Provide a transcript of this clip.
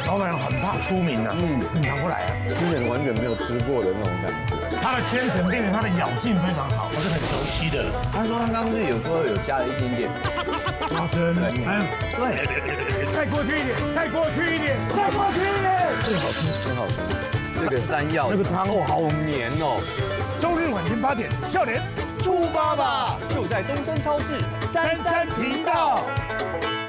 老板很怕出名的，拿过来啊， 之前完全没有吃过的那种感觉。 它的千层变成它的咬劲非常好，我是很熟悉的了。 他说他刚刚是有说有加了一点点花生，对，再过去一点，再过去一点，再过去一点，这个好吃， 真好吃。 这个山药， 那个汤哦，好绵哦。 周日晚间8点，笑脸出发吧，就在东森超市33频道。